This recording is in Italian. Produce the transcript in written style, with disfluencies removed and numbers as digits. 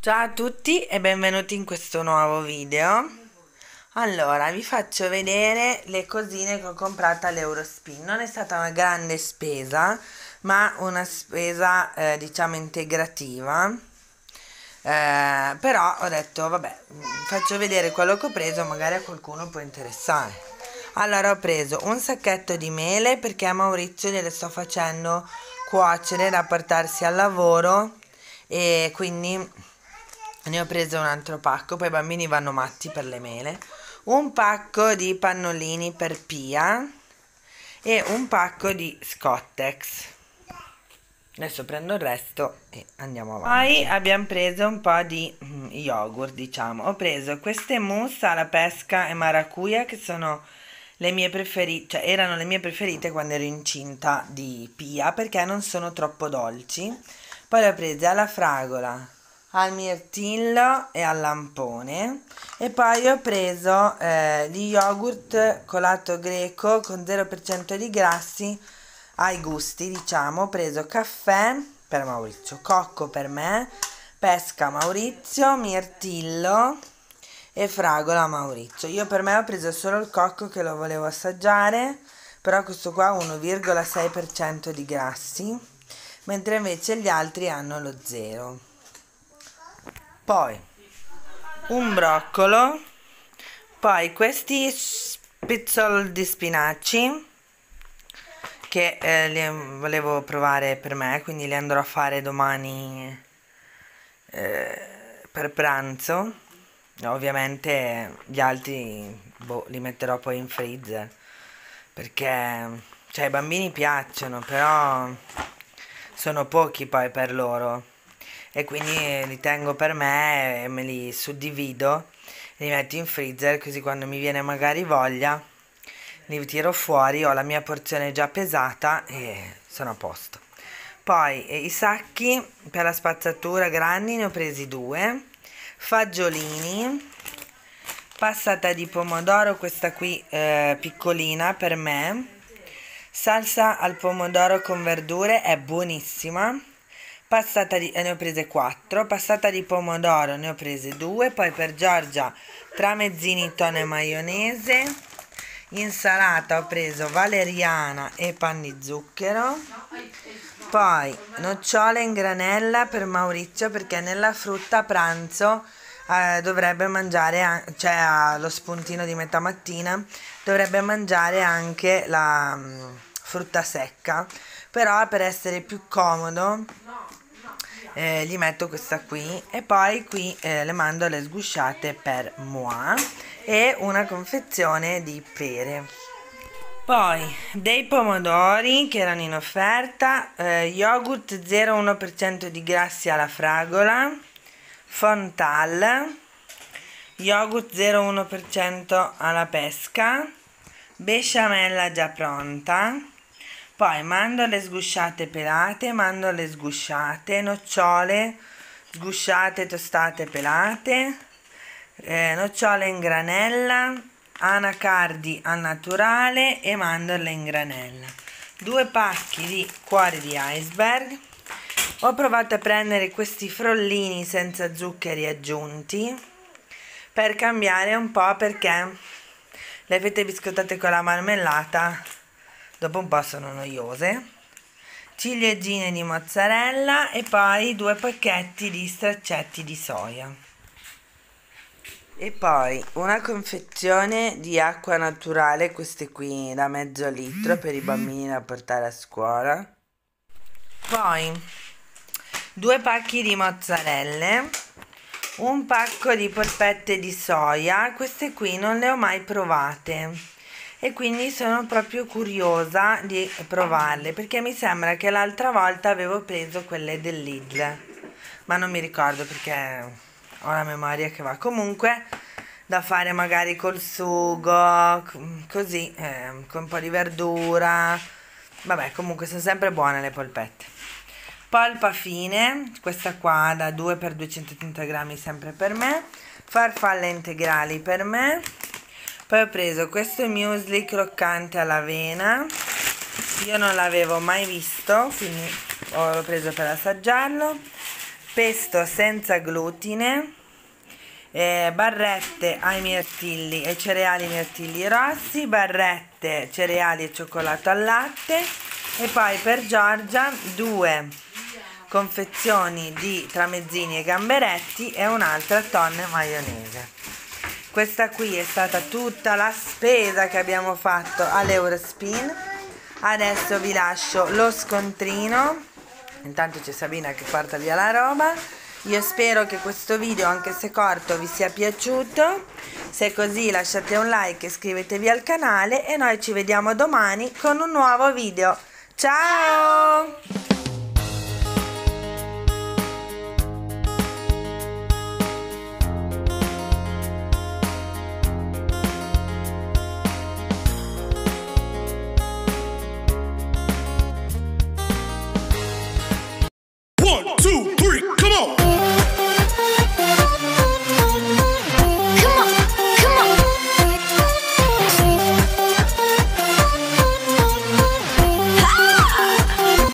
Ciao a tutti e benvenuti in questo nuovo video. Allora, vi faccio vedere le cosine che ho comprato all'Eurospin. Non è stata una grande spesa, ma una spesa diciamo integrativa. Però ho detto, vabbè, faccio vedere quello che ho preso, magari a qualcuno può interessare. Allora, ho preso un sacchetto di mele perché a Maurizio gliele sto facendo cuocere da portarsi al lavoro e quindi ne ho preso un altro pacco, poi i bambini vanno matti per le mele. Un pacco di pannolini per Pia e un pacco di Scottex. Adesso prendo il resto e andiamo avanti. Poi abbiamo preso un po' di yogurt, diciamo. Ho preso queste mousse alla pesca e maracuja che sono le mie preferite, cioè erano le mie preferite quando ero incinta di Pia perché non sono troppo dolci. Poi le ho prese alla fragola, al mirtillo e al lampone e poi ho preso gli yogurt colato greco con 0% di grassi ai gusti, diciamo. Ho preso caffè per Maurizio, cocco per me, pesca Maurizio, mirtillo e fragola Maurizio. Io per me ho preso solo il cocco che lo volevo assaggiare, però questo qua ha 1,6% di grassi, mentre invece gli altri hanno lo 0. Poi un broccolo, poi questi spizzol di spinaci che li volevo provare per me, quindi li andrò a fare domani per pranzo. Ovviamente gli altri li metterò poi in freezer perché cioè, ai bambini piacciono, però sono pochi poi per loro e quindi li tengo per me e me li suddivido e li metto in freezer, così quando mi viene magari voglia li tiro fuori, ho la mia porzione già pesata e sono a posto. Poi i sacchi per la spazzatura grandi ne ho presi 2, fagiolini, passata di pomodoro, questa qui piccolina per me, salsa al pomodoro con verdure, è buonissima. Passata di, ne ho prese 4, passata di pomodoro ne ho prese 2, poi per Giorgia tramezzini, tonno e maionese. Insalata ho preso valeriana e pan di zucchero, poi nocciole in granella per Maurizio perché nella frutta a pranzo dovrebbe mangiare, cioè allo spuntino di metà mattina dovrebbe mangiare anche la frutta secca, però per essere più comodo gli metto questa qui e poi qui le mandorle sgusciate per moi e una confezione di pere. Poi dei pomodori che erano in offerta, yogurt 0,1% di grassi alla fragola, Fontal, yogurt 0,1% alla pesca, besciamella già pronta, poi mandorle sgusciate pelate, mandorle sgusciate, nocciole sgusciate tostate pelate, nocciole in granella, anacardi al naturale e mandorle in granella, 2 pacchi di cuori di iceberg. Ho provato a prendere questi frollini senza zuccheri aggiunti per cambiare un po', perché le fette biscottate con la marmellata dopo un po' sono noiose. Ciliegine di mozzarella e poi 2 pacchetti di straccetti di soia. E poi una confezione di acqua naturale, queste qui da mezzo litro per i bambini da portare a scuola. Poi 2 pacchi di mozzarelle, un pacco di polpette di soia, queste qui non le ho mai provate e quindi sono proprio curiosa di provarle perché mi sembra che l'altra volta avevo preso quelle del Lidl, ma non mi ricordo perché ho la memoria che va. Comunque da fare magari col sugo, così, con un po' di verdura, vabbè, comunque sono sempre buone le polpette. Polpa fine, questa qua da 2 per 230 grammi sempre per me, farfalle integrali per me. Poi ho preso questo muesli croccante all'avena, io non l'avevo mai visto, quindi l'ho preso per assaggiarlo. pesto senza glutine, barrette ai mirtilli e cereali mirtilli rossi, barrette cereali e cioccolato al latte, e poi per Giorgia 2 confezioni di tramezzini e gamberetti e un'altra tonne maionese. Questa qui è stata tutta la spesa che abbiamo fatto all'Eurospin. Adesso vi lascio lo scontrino, intanto c'è Sabina che porta via la roba. Io spero che questo video, anche se corto, vi sia piaciuto. Se è così lasciate un like e iscrivetevi al canale e noi ci vediamo domani con un nuovo video. Ciao! One, two, three.